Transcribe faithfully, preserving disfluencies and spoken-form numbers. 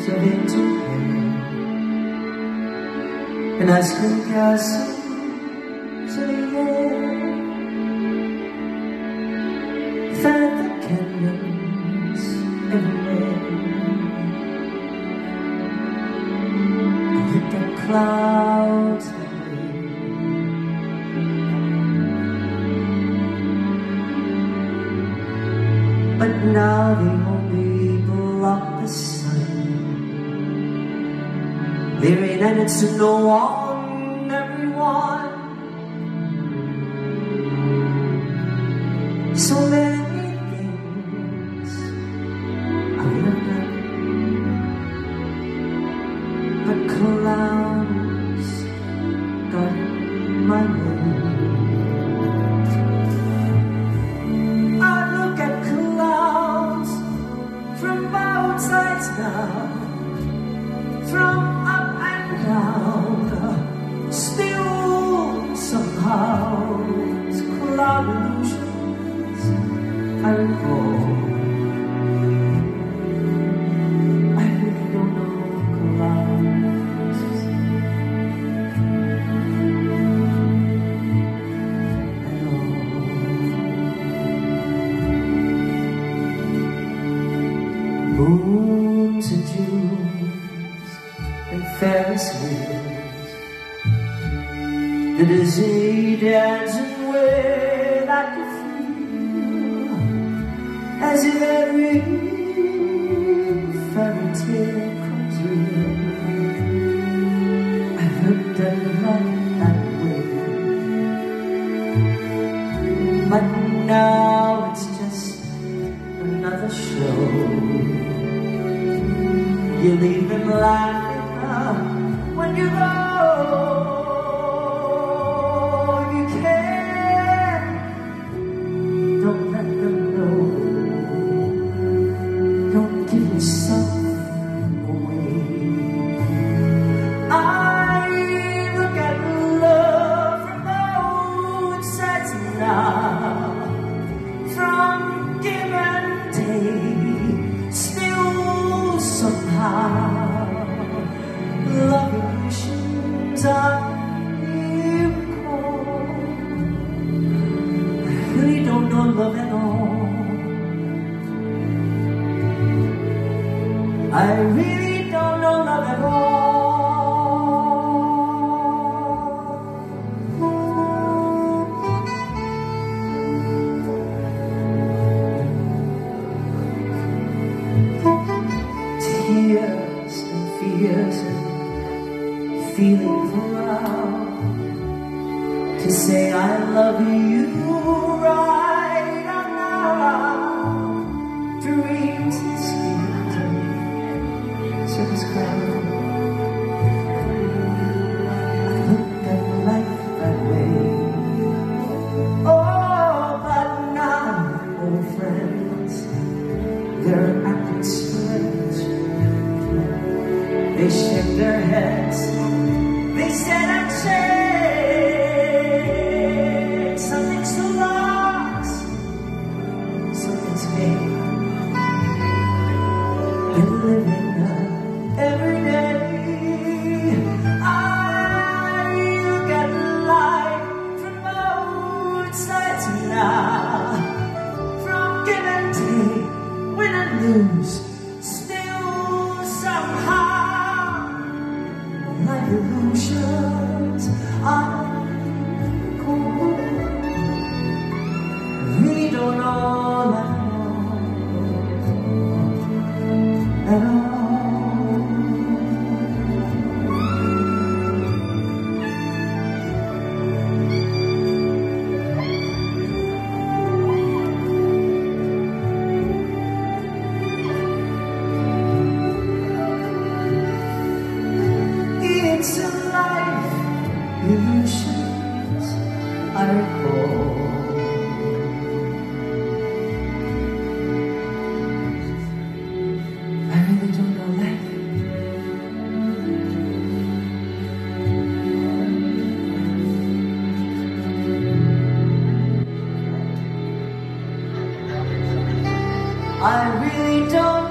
of into him, and I scream castle to the air. Feather canyons everywhere, I hit the clouds away. But now they only block the sun. There ain't ends to no one, everyone. So many things I would have done, but clouds got in my way. I look at clouds from both sides now, from up and down. Still somehow it's cloud illusions I recall. I really don't know clouds at all. Moons and Junes and Ferris wheels, the dizzy dancing way that you feel, as if every fairy tale comes real. I've looked at life that way, but now it's just another show. You leave them laughing when you go. You can't, don't let them know. Don't give yourself away. I look at love from both sides now, from give and take. Still somehow love illusions I recall. I really don't know love at all. I really don't know love at all. Tears and fears and feelings around to say I love you right out loud. Dreams and schemes and circus clowns. I looked at life that way. Oh, but now old friends, they're acting strange. They shake their heads. They said I'd change. Something's so lost, something's made. Been living every day. I look at life from both sides now, from give and take, win and lose. Still somehow my illusions are cool. We don't know that at all. It's a life illusions I recall. I really don't know life. I really don't